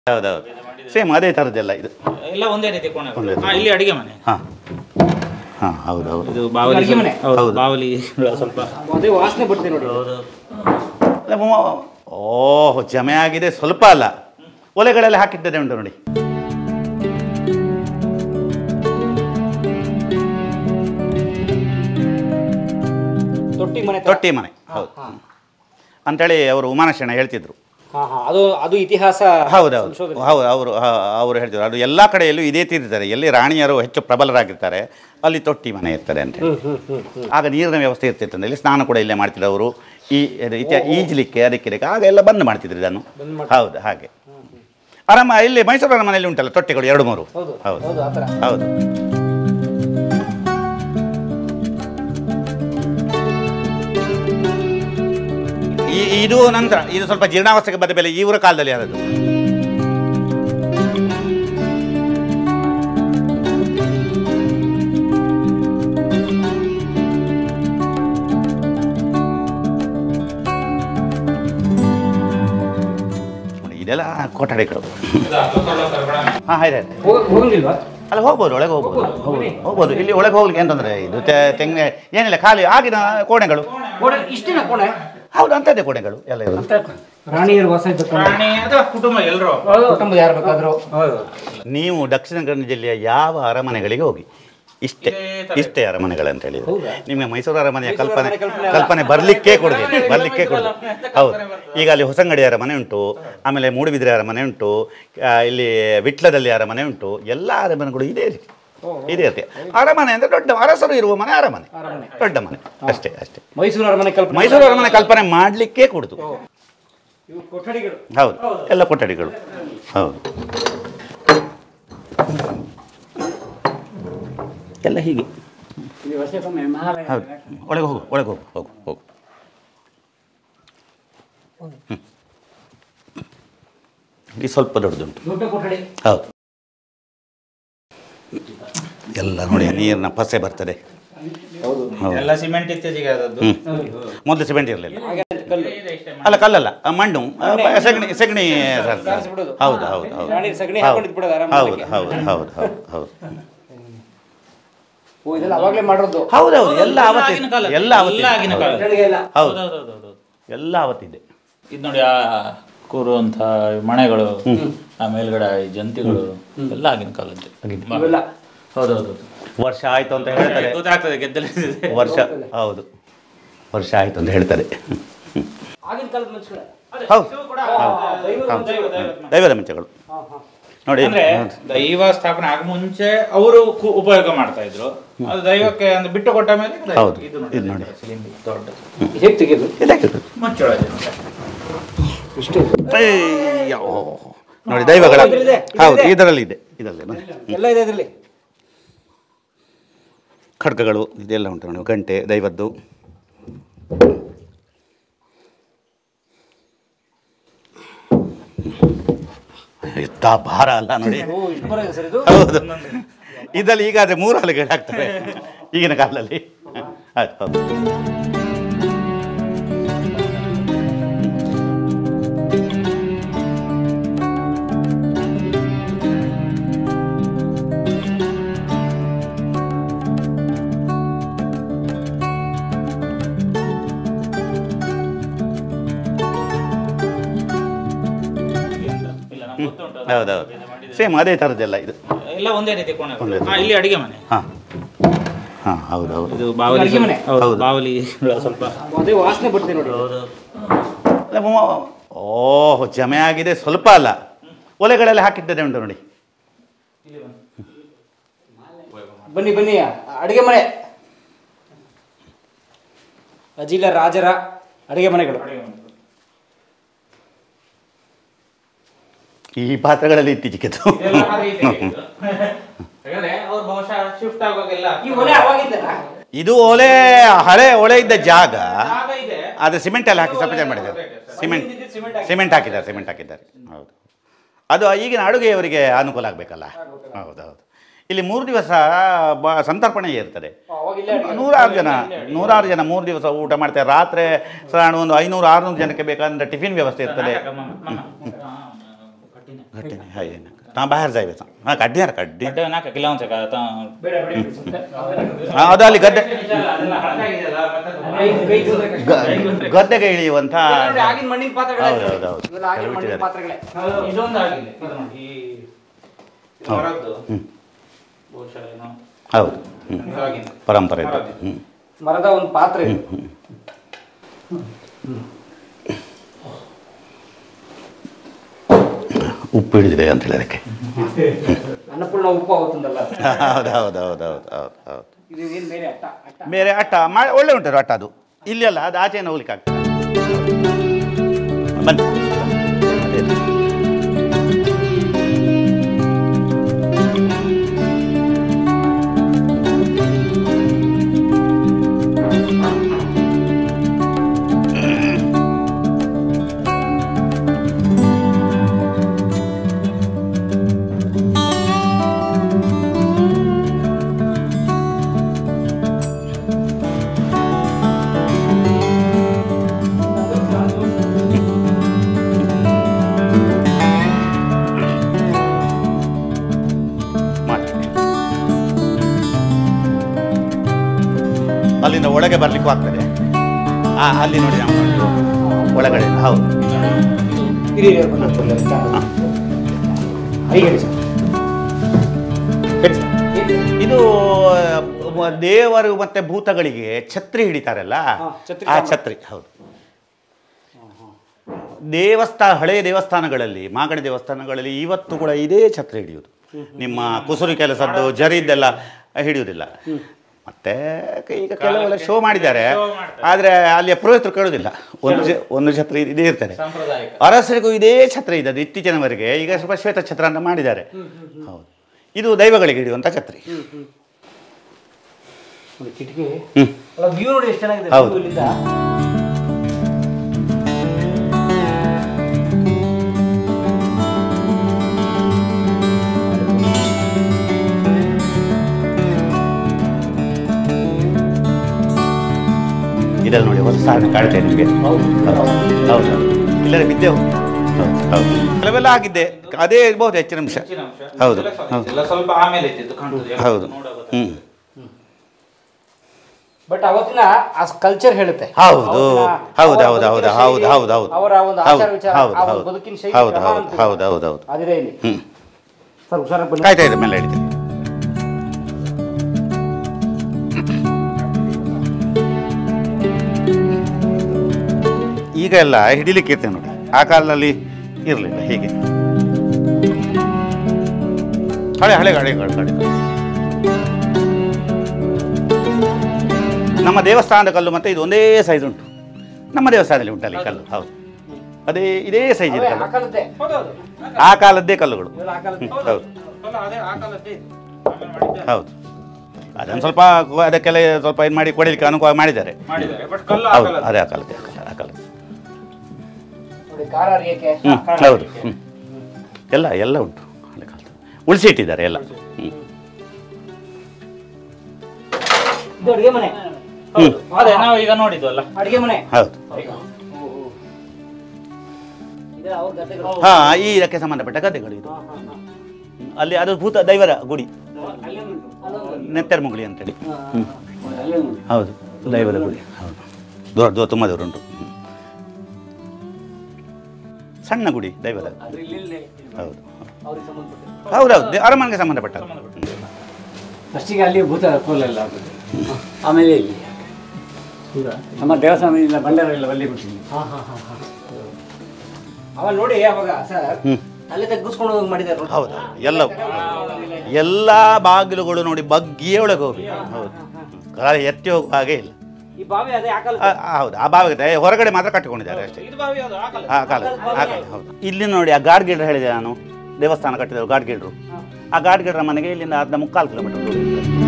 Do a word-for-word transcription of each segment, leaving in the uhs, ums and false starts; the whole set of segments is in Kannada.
ಹೌದೌದು ಸೇಮ್ ಅದೇ ಥರದ್ದೆಲ್ಲ ಇದು ಎಲ್ಲ ಒಂದೇ ರೀತಿ ಕೋಣೆ. ಇಲ್ಲಿ ಅಡಿಗೆ ಮನೆ. ಹಾಂ ಹಾಂ ಹೌದು ಹೌದು ಇದು ಬಾವಲಿ ಮನೆ. ಹೌದು ಬಾವಲಿ ಸ್ವಲ್ಪ ಅದೇ ವಾಸನೆ ಬರ್ತದೆ ನೋಡಿ. ಹೌದು. ಓಹ್ ಜಮೆ ಆಗಿದೆ ಸ್ವಲ್ಪ ಅಲ್ಲ, ಒಲೆಗಳೆಲ್ಲ ಹಾಕಿದ್ದದೆ ಉಂಟು ನೋಡಿ. ತೊಟ್ಟಿ ಮನೆ. ತೊಟ್ಟಿ ಮನೆ ಹೌದು ಅಂಥೇಳಿ ಅವರು ಉಮಾನಶರಣ ಹೇಳ್ತಿದ್ರು. ಅದು ಅದು ಇತಿಹಾಸ. ಹೌದೌದು ಹೌದು ಅವರು ಅವರು ಹೇಳ್ತಿದ್ರು ಅದು ಎಲ್ಲ ಕಡೆಯಲ್ಲೂ ಇದೇ ತೀರ್ತಾರೆ. ಎಲ್ಲಿ ರಾಣಿಯರು ಹೆಚ್ಚು ಪ್ರಬಲರಾಗಿರ್ತಾರೆ ಅಲ್ಲಿ ತೊಟ್ಟಿ ಮನೆ ಇರ್ತಾರೆ ಅಂತ ಹೇಳಿ. ಆಗ ನೀರಿನ ವ್ಯವಸ್ಥೆ ಇರ್ತಿತ್ತು ಇಲ್ಲಿ ಸ್ನಾನ ಕೂಡ ಇಲ್ಲೇ ಮಾಡ್ತಿದ್ರು ಅವರು. ಈ ಇತಿಹಾಸ ಈಜಲಿಕ್ಕೆ ಅದಕ್ಕೆ ಆಗ ಎಲ್ಲ ಬಂದ್ ಮಾಡ್ತಿದ್ರು ಇದನ್ನು. ಹೌದು ಹಾಗೆ ಅರಮ ಇಲ್ಲಿ ಮೈಸೂರು ಅರಮನೆಯಲ್ಲಿ ಉಂಟಲ್ಲ ತೊಟ್ಟಿಗಳು ಎರಡು ಮೂರು. ಹೌದು ಹೌದು ಈ ಇದು ನಂತರ ಇದು ಸ್ವಲ್ಪ ಜೀರ್ಣಾವಸ್ಥೆಗೆ ಬಂದ ಮೇಲೆ ಇವರ ಕಾಲದಲ್ಲಿ ಆದದ್ದು. ಇದೆಲ್ಲ ಕೊಠಡಿಗಳು. ಹಾಂ ಆಯ್ತು ಹೋಗಲಿಲ್ವಾ? ಅಲ್ಲ ಹೋಗ್ಬೋದು, ಒಳಗೆ ಹೋಗ್ಬೋದು ಹೋಗ್ಬೋದು ಇಲ್ಲಿ ಒಳಗೆ ಹೋಗ್ಲಿಕ್ಕೆ ಅಂತಂದರೆ ಇದು ತೆಂಗಿನ ಏನಿಲ್ಲ ಖಾಲಿ ಆಗಿನ ಕೋಣೆಗಳು. ಇಷ್ಟಿನ ಕೋಣೆ? ಹೌದು ಅಂಥದ್ದೇ ಕೋಣೆಗಳು ಎಲ್ಲ ಇರೋದು. ರಾಣಿಯರು ವಾಸ ಇದ್ದ ಕುಟುಂಬ ಎಲ್ಲರೂ ಕುಟುಂಬ ಯಾರು ಬೇಕಾದ್ರು. ನೀವು ದಕ್ಷಿಣ ಕನ್ನಡ ಜಿಲ್ಲೆಯ ಯಾವ ಅರಮನೆಗಳಿಗೆ ಹೋಗಿ ಇಷ್ಟೇ ಇಷ್ಟೇ ಅರಮನೆಗಳಂತ ಹೇಳಿದ್ರು. ನಿಮಗೆ ಮೈಸೂರು ಅರಮನೆಯ ಕಲ್ಪನೆ ಕಲ್ಪನೆ ಬರಲಿಕ್ಕೆ ಕೊಡೋದಿಲ್ಲ ಬರಲಿಕ್ಕೆ ಕೊಡೋದು. ಹೌದು ಈಗ ಅಲ್ಲಿ ಹೊಸಂಗಡಿ ಅರಮನೆ ಉಂಟು, ಆಮೇಲೆ ಮೂಡುಬಿದಿರೆ ಅರಮನೆ ಉಂಟು, ಇಲ್ಲಿ ವಿಟ್ಲದಲ್ಲಿ ಅರಮನೆ ಉಂಟು. ಎಲ್ಲ ಅರಮನೆಗಳು ಇದೇ ರೀತಿ ಇದೇ ರೀತಿ. ಅರಮನೆ ಅಂದರೆ ದೊಡ್ಡ ಅರಸರು ಇರುವ ಮನೆ ಅರಮನೆ, ದೊಡ್ಡ ಮನೆ ಅಷ್ಟೇ ಅಷ್ಟೇ. ಮೈಸೂರು ಅರಮನೆ ಕಲ್ಪನೆ ಮೈಸೂರು ಅರಮನೆ ಕಲ್ಪನೆ ಮಾಡಲಿಕ್ಕೆ ಕೊಡುದು. ಕೊಠಡಿಗಳು. ಹೌದು ಎಲ್ಲ ಕೊಠಡಿಗಳು. ಹೌದು ಎಲ್ಲ ಹೀಗೆ. ಹೌದು ಒಳಗೆ ಹೋಗು ಒಳಗೆ ಹೋಗು ಹೋಗು ಹೋಗು. ಹ್ಞೂ ಇಲ್ಲಿ ಸ್ವಲ್ಪ ದೊಡ್ಡದುಂಟು. ಹೌದು ಎಲ್ಲ ನೋಡಿ ನೀರಿನ ಪಸೆ ಬರ್ತದೆ. ಎಲ್ಲ ಸಿಮೆಂಟ್ ಇತ್ತೀಚೆಗೆ ಆದದ್ದು. ಮೊದಲು ಸಿಮೆಂಟ್ ಇರಲಿಲ್ಲ. ಅಲ್ಲ ಕಲ್ಲಲ್ಲ ಮಣ್ಣು ಸಗಣಿ ಸಗಣಿ ಸರ್. ಹೌದು ಹೌದು ಹೌದು ಹೌದು ಹೌದು ಹೌದು ಹೌದು ಹೌದು ಹೌದೌದು ಎಲ್ಲ ಅವತ್ತಿನ ಎಲ್ಲ ಅವತ್ತಿನ ಹೌದು ಎಲ್ಲ ಅವತ್ತಿದೆ. ಇದು ನೋಡಿ ಆ ಕೂರುವಂಥ ಮನೆಗಳು, ಆ ಮೇಲ್ಗಡೆ ಜಂತಿಗಳು ಎಲ್ಲ ಆಗಿನ ಕಾಲದ್ದು. ಹೌದೌದು ವರ್ಷ ಆಯ್ತು ಅಂತ ಹೇಳ್ತಾರೆ. ಗೊತ್ತಾಗ್ತದೆ ಗೆದ್ದಲು ವರ್ಷ ಹೌದು ವರ್ಷ ಆಯ್ತು ಅಂತ ಹೇಳ್ತಾರೆ. ದೈವದ ಮುಂಚೆಗಳು ನೋಡಿ ದೈವ ಸ್ಥಾಪನೆ ಆಗ ಮುಂಚೆ ಅವರು ಉಪಯೋಗ ಮಾಡ್ತಾ ಇದ್ರು. ಅದು ದೈವಕ್ಕೆ ಅಂದ್ರೆ ಬಿಟ್ಟು ಕೊಟ್ಟ ಮೇಲೆ ಹೌದು ಇದು ನೋಡಿ ನೋಡಿ ದೈವಗಳ ಹೌದು ಇದರಲ್ಲಿ ಇದೆ ಇದರಲ್ಲಿ ಖಡ್ಗಗಳು ಇದೆಲ್ಲ ಉಂಟು ನೋಡಿ. ಗಂಟೆ ದೈವದ್ದು. ಎತ್ತ ಭಾರ ಅಲ್ಲ ನೋಡಿ. ಹೌದು ಇದರಲ್ಲಿ ಈಗಾದ್ರೆ ಮೂರು ಹಲಗೆಗಳು ಹಾಕ್ತಾರೆ ಈಗಿನ ಕಾಲದಲ್ಲಿ. ಆಯ್ತು ಹೌದು ಹೌದೌದು ಸೇಮ್ ಅದೇ ಥರದ್ದೆಲ್ಲ ಇದು ಎಲ್ಲ ಒಂದೇ ರೀತಿ ಕೋಣೆ. ಇಲ್ಲಿ ಅಡಿಗೆ ಮನೆ. ಹಾಂ ಹಾಂ ಹೌದು ಹೌದು ಇದು ಬಾವಲಿ ಮನೆ. ಹೌದು ಬಾವಲಿ ಸ್ವಲ್ಪ ಅದೇ ವಾಸನೆ ಬರ್ತದೆ ನೋಡಿ. ಓಹ್ ಜಮೆ ಆಗಿದೆ ಸ್ವಲ್ಪ ಅಲ್ಲ, ಒಲೆಗಳೆಲ್ಲ ಹಾಕಿದ್ದದೆ ಉಂಟು ನೋಡಿ. ಬನ್ನಿ ಬನ್ನಿ ಅಡಿಗೆ ಮನೆ. ಅಜಿಲ ರಾಜರ ಅಡಿಗೆ ಮನೆಗಳು. ಈ ಪಾತ್ರಗಳಲ್ಲಿ ಇತ್ತೀಚೆಗೆ ಇದು ಒಲೆ ಹಳೆ ಒಲೆ ಇದ್ದ ಜಾಗ ಆದರೆ ಸಿಮೆಂಟ್ ಎಲ್ಲ ಹಾಕಿ ಸಪರೇಟ್ ಮಾಡಿದ್ದಾರೆ. ಸಿಮೆಂಟ್ ಸಿಮೆಂಟ್ ಹಾಕಿದ್ದಾರೆ ಸಿಮೆಂಟ್ ಹಾಕಿದ್ದಾರೆ ಹೌದು. ಅದು ಈಗಿನ ಅಡುಗೆಯವರಿಗೆ ಅನುಕೂಲ ಆಗಬೇಕಲ್ಲ. ಹೌದು ಹೌದು ಇಲ್ಲಿ ಮೂರು ದಿವಸ ಬ ಸಂತರ್ಪಣೆ ಇರ್ತದೆ. ನೂರಾರು ಜನ ನೂರಾರು ಜನ ಮೂರು ದಿವಸ ಊಟ ಮಾಡ್ತಾರೆ. ರಾತ್ರಿ ಸಾಧಾರಣ ಒಂದು ಐನೂರು ಆರುನೂರು ಜನಕ್ಕೆ ಬೇಕಾದ್ರೆ ಟಿಫಿನ್ ವ್ಯವಸ್ಥೆ ಇರ್ತದೆ. घट्टे हाय ता बाहेर जायचं हां कड्डी यार कड्डी ಗಡ್ಡೆ ನಾಕ ಕಿಲೋಂಚ ತಾ ಬೇಡ ಬೇಡ ಹಾಂ ಅದು ಅಲ್ಲಿ ಗದ್ದೆ ಗದ್ದೆಗೆ ಇಳಿಯುವಂಥ ಆಗಿನ ಮಣ್ಣಿನ ಪಾತ್ರೆಗಳೇ ಹೌದು ಹೌದು ಹೌದು ಇವೆಲ್ಲ ಆಗಿನ ಮಣ್ಣಿನ ಪಾತ್ರೆಗಳೇ ಇದೊಂದು ಆಗಿದೆ ಇದು ನೋಡಿ ಈ ಮರದ್ದು ಬಹುಶಃ ಏನೋ ಹೌದು ಪರಂಪರೆ ಹ್ಞೂ ಮರದ ಒಂದು ಪಾತ್ರೆ ಉಪ್ಪು ಹಿಡಿದಿದೆ ಅಂತ ಹೇಳಿ ಅದಕ್ಕೆ ಅನ್ನಪೂರ್ಣ ಉಪ್ಪು ಆಗುತ್ತಂದಲ್ಲ ಹೌದು ಹೌದು ಹೌದು ಹೌದು ಹೌದು ಹೌದು ಇದು ಏನು ಬೇರೆ ಅಟ್ಟ ಅಟ್ಟ ಬೇರೆ ಅಟ್ಟ ಮಾ ಒಳ್ಳೆ ಉಂಟು ಅಟ್ಟ ಅದು ಇಲ್ಲಿ ಅಲ್ಲ ಅದು ಆಚೆನ ಹೋಗ್ಲಿಕ್ಕೆ ಆಗ್ತದೆ ಬನ್ನಿ ಅದೇ ಅಲ್ಲಿಂದ ಒಳಗೆ ಬರ್ಲಿಕ್ಕೂ ಆಗ್ತದೆ ಆ ಅಲ್ಲಿ ನೋಡಿ ನಾವು ನೋಡಿ ಒಳಗಡೆ ಹೌದು ಇದು ದೇವರು ಮತ್ತೆ ಭೂತಗಳಿಗೆ ಛತ್ರಿ ಹಿಡಿತಾರಲ್ಲ ಆ ಛತ್ರಿ ಹೌದು ದೇವಸ್ಥಾನ ಹಳೆಯ ದೇವಸ್ಥಾನಗಳಲ್ಲಿ ಮಾಗಡಿ ದೇವಸ್ಥಾನಗಳಲ್ಲಿ ಇವತ್ತು ಕೂಡ ಇದೇ ಛತ್ರಿ ಹಿಡಿಯೋದು ನಿಮ್ಮ ಕುಸುರು ಕೆಲಸದ್ದು ಜರಿದ್ದೆಲ್ಲ ಹಿಡಿಯೋದಿಲ್ಲ ಮತ್ತೆ ಈಗ ಕೆಲವೆಲ್ಲ ಶೋ ಮಾಡಿದ್ದಾರೆ ಆದರೆ ಅಲ್ಲಿ ಪುರೋಹಿತರು ಕೇಳೋದಿಲ್ಲ ಒಂದು ಒಂದು ಛತ್ರ ಇದೇ ಇರ್ತಾರೆ ಅರಸರಿಗೂ ಇದೇ ಛತ್ರ ಇದ್ದದ್ದು ಇತ್ತೀಚಿನವರೆಗೆ ಈಗ ಸ್ವಲ್ಪ ಶ್ವೇತ ಛತ್ರ ಅಂತ ಮಾಡಿದ್ದಾರೆ ಹೌದು ಇದು ದೈವಗಳಿಗೆ ಹಿಡಿಯುವಂಥ ಛತ್ರಿ ಕಿಟಕಿ ವ್ಯೂ ನೋಡಿ ಎಷ್ಟು ಚೆನ್ನಾಗಿದೆ ಹೌದು ಇಲ್ಲಿಂದ ಇದರಲ್ಲಿ ನೋಡಿ ಹೊಸ ಸಾಧನೆ ಕಾಣ್ತಾ ಇದೆ ನಿಮಗೆ ಹೌದು ಇಲ್ಲರೆ ಬಿದ್ದೆ ಹೌದು ಹೌದು ಕೆಲವೆಲ್ಲ ಆಗಿದ್ದೆ ಅದೇ ಇರ್ಬೋದು ಹೆಚ್ಚಿನ ಅಂಶ ಹೌದು ಸ್ವಲ್ಪ ಆಮೇಲೆ ಇದ್ದಿದ್ದು ಕಾಣ್ತದೆ ಹೌದು ಹ್ಞೂ ಬಟ್ ಅವತ್ತಿನ ಆ ಕಲ್ಚರ್ ಹೇಳುತ್ತೆ ಹೌದು ಹೌದು ಹೌದು ಹೌದು ಹೌದು ಹೌದು ಹೌದು ಅವರ ಒಂದು ಆಚಾರ ವಿಚಾರ ಆ ಒಂದು ಬದುಕಿನ ಶೈಲಿ ಹೌದು ಹೌದು ಹೌದು ಹೌದು ಹೌದು ಅದಿದೆ ಇಲ್ಲಿ ಹ್ಞೂ ಸರ್ ಹುಷಾರಾಗಿ ಬನ್ನಿ ಕಾಯ್ತಾ ಇದೆ ಮೇಲೆ ಹೇಳಿದೆ ಈಗ ಎಲ್ಲ ಹಿಡಿಲಿಕ್ಕೆ ಇರ್ತೇವೆ ನೋಡಿ ಆ ಕಾಲದಲ್ಲಿ ಇರಲಿಲ್ಲ ಹೀಗೆ ಹಳೆ ಹಳೆ ಗಾಡಿ ಗಾಡಿ ನಮ್ಮ ದೇವಸ್ಥಾನದ ಕಲ್ಲು ಮತ್ತೆ ಇದು ಒಂದೇ ಸೈಜ್ ಉಂಟು ನಮ್ಮ ದೇವಸ್ಥಾನದಲ್ಲಿ ಉಂಟಲ್ಲಿ ಕಲ್ಲು ಹೌದು ಅದೇ ಇದೇ ಸೈಜ್ ಇದೆ ಕಲ್ಲು ಆ ಕಾಲದ್ದೇ ಕಲ್ಲುಗಳು ಹೌದು ಹೌದು ಅದನ್ನು ಸ್ವಲ್ಪ ಅದಕ್ಕೆಲ್ಲ ಸ್ವಲ್ಪ ಇದು ಮಾಡಿ ಕೊಡಲಿಕ್ಕೆ ಅನುಕೂಲ ಮಾಡಿದ್ದಾರೆ ಹೌದು ಅದೇ ಆ ಕಾಲದ್ದೇ ಆ ಕಾಲದ್ದು ಹ್ಞೂ ಹೌದು ಹ್ಞೂ ಎಲ್ಲ ಎಲ್ಲ ಉಂಟು ಹಳೆ ಕಾಲದ ಉಳಿಸಿ ಇಟ್ಟಿದ್ದಾರೆ ಎಲ್ಲ ಹ್ಞೂ ಅಡುಗೆ ಮನೆ ಅದೇ ನಾವು ಈಗ ನೋಡಿದ್ವಲ್ಲ ಅಡುಗೆ ಮನೆ ಹೌದು ಹಾ ಈ ಇದಕ್ಕೆ ಸಂಬಂಧಪಟ್ಟ ಗದ್ದೆಗಳು ಇದು ಅಲ್ಲಿ ಅದು ಭೂತ ದೈವರ ಗುಡಿ ನೆತ್ತೆರಮುಗುಳಿ ಅಂತೇಳಿ ಹ್ಞೂ ಹೌದು ದೈವದ ಗುಡಿ ಹೌದು ದೂರ ದೂರ ತುಂಬ ದೂರ ಉಂಟು ಸಣ್ಣ ಗುಡಿ ದೈವದ ಹೌದು ಹೌದೌದು ಅರಮನೆಗೆ ಸಂಬಂಧಪಟ್ಟ ಅಷ್ಟಿಗೆ ಅಲ್ಲಿ ಭೂತ ಕೋಲೆಲ್ಲ ಆಮೇಲೆ ಇಲ್ಲಿ ನಮ್ಮ ದೇವಸ್ಥಾನದಿಂದ ಬಂಡಾರೆಲ್ಲ ಬಲ್ಲಿ ಬಿಡ್ತೀನಿ ಅವ ನೋಡಿ ಅವಾಗ ಸರ್ ಅಲ್ಲೇ ತೆಗೆಸ್ಕೊಂಡು ಹೋಗಿ ಮಾಡಿದ್ದಾರೆ ಹೌದು ಎಲ್ಲ ಎಲ್ಲ ಬಾಗಿಲುಗಳು ನೋಡಿ ಬಗ್ಗಿಯೇ ಒಳಗೆ ಹೋಗಿ ಹೌದು ಕಾಲ ಎತ್ತಿ ಹೋಗುವ ಹಾಗೆ ಇಲ್ಲ ಈ ಬಾವಿ ಅದೇ ಆಕಲ್ ಹೌದು ಆ ಬಾವಿಗೆ ಹೊರಗಡೆ ಮಾತ್ರ ಕಟ್ಟಿಕೊಂಡಿದ್ದಾರೆ ಅಷ್ಟೇ ಆ ಕಾಲ ಆ ಕಾಲ ಹೌದು ಇಲ್ಲಿ ನೋಡಿ ಆ ಗಾಡ್ ಗೀಡ್ರು ಹೇಳಿದೆ ನಾನು ದೇವಸ್ಥಾನ ಕಟ್ಟಿದ್ರು ಗಾಡ್ ಗೀಡ್ರು ಆ ಗಾಡ್ ಗೀಡ್ರ ಮನೆಗೆ ಇಲ್ಲಿಂದ ಅರ್ಧ ಮುಕ್ಕಾಲು ಕಿಲೋಮೀಟರ್ ದೂರ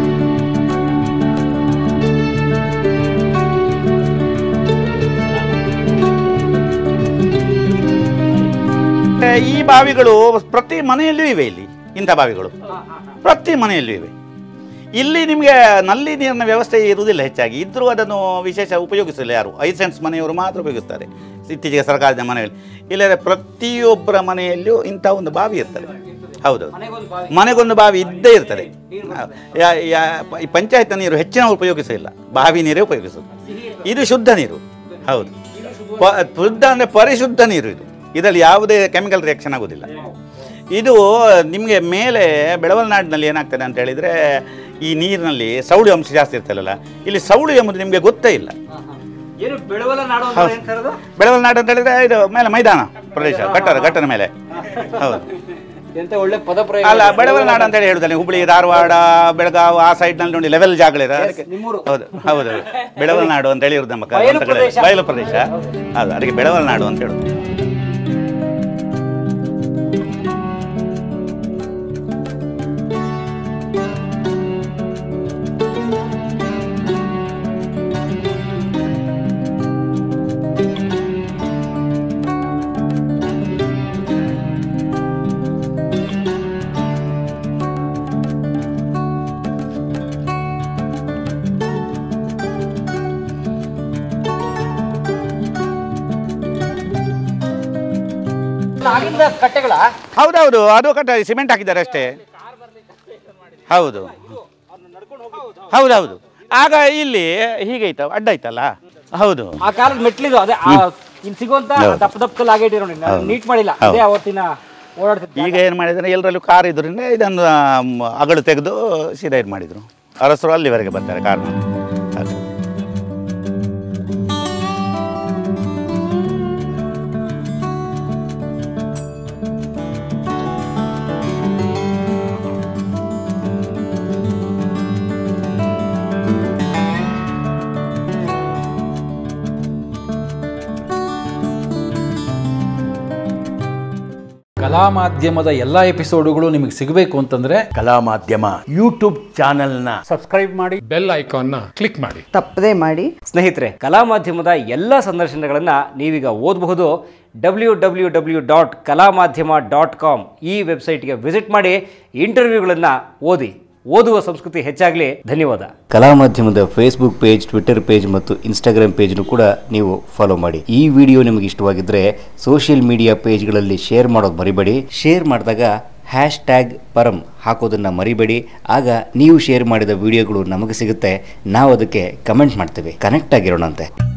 ಈ ಬಾವಿಗಳು ಪ್ರತಿ ಮನೆಯಲ್ಲೂ ಇವೆ ಇಲ್ಲಿ ಇಂಥ ಬಾವಿಗಳು ಪ್ರತಿ ಮನೆಯಲ್ಲೂ ಇವೆ ಇಲ್ಲಿ ನಿಮಗೆ ನಲ್ಲಿ ನೀರಿನ ವ್ಯವಸ್ಥೆ ಇರುವುದಿಲ್ಲ ಹೆಚ್ಚಾಗಿ, ಇದ್ದರೂ ಅದನ್ನು ವಿಶೇಷ ಉಪಯೋಗಿಸಲಿಲ್ಲ ಯಾರು, ಐಸೆನ್ಸ್ ಮನೆಯವರು ಮಾತ್ರ ಉಪಯೋಗಿಸ್ತಾರೆ ಇತ್ತೀಚೆಗೆ ಸರ್ಕಾರದ ಮನೆಯಲ್ಲಿ. ಇಲ್ಲದೆ ಪ್ರತಿಯೊಬ್ಬರ ಮನೆಯಲ್ಲಿಯೂ ಇಂಥ ಒಂದು ಬಾವಿ ಇರ್ತದೆ. ಹೌದು, ಮನೆಗೊಂದು ಬಾವಿ ಇದ್ದೇ ಇರ್ತದೆ. ಈ ಪಂಚಾಯತ್ ನೀರು ಹೆಚ್ಚಿನ ಉಪಯೋಗಿಸಲಿಲ್ಲ, ಬಾವಿ ನೀರೇ ಉಪಯೋಗಿಸೋದು. ಇದು ಶುದ್ಧ ನೀರು. ಹೌದು, ಶುದ್ಧ ಅಂದರೆ ಪರಿಶುದ್ಧ ನೀರು ಇದು. ಇದರಲ್ಲಿ ಯಾವುದೇ ಕೆಮಿಕಲ್ ರಿಯಾಕ್ಷನ್ ಆಗೋದಿಲ್ಲ. ಇದು ನಿಮಗೆ ಮೇಲೆ ಬೆಳವಲನಾಡಿನಲ್ಲಿ ಏನಾಗ್ತದೆ ಅಂತ ಹೇಳಿದರೆ, ಈ ನೀರಿನಲ್ಲಿ ಸೌಳು ಅಂಶ ಜಾಸ್ತಿ ಇರ್ತಲ್ಲ, ಇಲ್ಲಿ ಸೌಳು ಎಂಬುದು ನಿಮಗೆ ಗೊತ್ತೇ ಇಲ್ಲ. ಬೆಳವಲನಾಡು ಅಂತ ಹೇಳಿದ್ರೆ ಇದು ಮೇಲೆ ಮೈದಾನ ಪ್ರದೇಶ, ಘಟ್ಟದ ಘಟ್ಟದ ಮೇಲೆ. ಹೌದು, ಅಲ್ಲ ಬೆಳವಲನಾಡು ಅಂತ ಹೇಳಿ ಹೇಳುದಾನೆ. ಹುಬ್ಳಿ, ಧಾರವಾಡ, ಬೆಳಗಾವಿ ಆ ಸೈಡ್ನಲ್ಲಿ ನೋಡಿ ಲೆವೆಲ್ ಜಾಗಗಳಿದೆ. ಅದಕ್ಕೆ ಹೌದು ಹೌದು ಬೆಳವಲನಾಡು ಅಂತ ಹೇಳಿ ಇರೋದು ನಮ್ಮ ಬಯಲು ಪ್ರದೇಶ. ಹೌದು, ಅದಕ್ಕೆ ಬೆಳವಲನಾಡು ಅಂತ ಹೇಳೋದು. ಕಟ್ಟೆಗಳ ಹೌದೌದು, ಅದು ಕಟ್ಟ ಸಿಮೆಂಟ್ ಹಾಕಿದ್ದಾರೆ ಅಷ್ಟೇ. ಹೌದು ಹೌದೌದು, ಆಗ ಇಲ್ಲಿ ಹೀಗೆ ಐತ ಅಡ್ಡ ಐತಲ್ಲ. ಹೌದು, ಆ ಕಾಲದ ಮೆಟ್ಲಿದು ಅದೇ ಇಲ್ಲಿ ಸಿಗುವಂತ ದಪ್ಪ ದಪ್ಪ ಕಲ್ಲು ಆಗೇ ಇಟ್ಟಿರೋ ನೀಟ್ ಮಾಡಿಲ್ಲ, ಅದೇ ಅವತ್ತಿನ ಓಡಾಡ್ತಿತ್ತು. ಈಗ ಏನು ಮಾಡಿದ್ರೆ ಎಲ್ಲರಲ್ಲೂ ಕಾರ್ ಇದ್ರಿಂದ ಇದನ್ನು ಅಗಳು ತೆಗೆದು ಸೀದಾ ಇದು ಮಾಡಿದ್ರು. ಅರಸರು ಅಲ್ಲಿವರೆಗೆ ಬರ್ತಾರೆ ಕಾರ್. ಕಲಾ ಮಾಧ್ಯಮದ ಎಲ್ಲ ಎಪಿಸೋಡುಗಳು ನಿಮಗೆ ಸಿಗಬೇಕು ಅಂತಂದ್ರೆ ಕಲಾ ಮಾಧ್ಯಮ ಯೂಟ್ಯೂಬ್ ಚಾನೆಲ್ನ ಸಬ್ಸ್ಕ್ರೈಬ್ ಮಾಡಿ, ಬೆಲ್ ಐಕಾನ್ನ ಕ್ಲಿಕ್ ಮಾಡಿ, ತಪ್ಪದೇ ಮಾಡಿ. ಸ್ನೇಹಿತರೆ, ಕಲಾ ಮಾಧ್ಯಮದ ಎಲ್ಲ ಸಂದರ್ಶನಗಳನ್ನ ನೀವೀಗ ಓದಬಹುದು. W W W dot Kalamadhyama dot com ಈ ವೆಬ್ಸೈಟ್ಗೆ ವಿಸಿಟ್ ಮಾಡಿ ಇಂಟರ್ವ್ಯೂಗಳನ್ನು ಓದಿ. ಓದುವ ಸಂಸ್ಕೃತಿ ಹೆಚ್ಚಾಗಲಿ. ಧನ್ಯವಾದ. ಕಲಾ ಮಾಧ್ಯಮದ ಫೇಸ್ಬುಕ್ ಪೇಜ್, ಟ್ವಿಟರ್ ಪೇಜ್ ಮತ್ತು ಇನ್ಸ್ಟಾಗ್ರಾಮ್ ಪೇಜ್ನು ಕೂಡ ನೀವು ಫಾಲೋ ಮಾಡಿ. ಈ ವಿಡಿಯೋ ನಿಮಗೆ ಇಷ್ಟವಾಗಿದ್ದರೆ ಸೋಷಿಯಲ್ ಮೀಡಿಯಾ ಪೇಜ್ಗಳಲ್ಲಿ ಶೇರ್ ಮಾಡೋದು ಮರಿಬೇಡಿ. ಶೇರ್ ಮಾಡಿದಾಗ ಹ್ಯಾಶ್ ಟ್ಯಾಗ್ ಪರಂ ಹಾಕೋದನ್ನು ಮರಿಬೇಡಿ. ಆಗ ನೀವು ಶೇರ್ ಮಾಡಿದ ವಿಡಿಯೋಗಳು ನಮಗೆ ಸಿಗುತ್ತೆ, ನಾವು ಅದಕ್ಕೆ ಕಮೆಂಟ್ ಮಾಡ್ತೇವೆ. ಕನೆಕ್ಟ್ ಆಗಿರೋಣಂತೆ.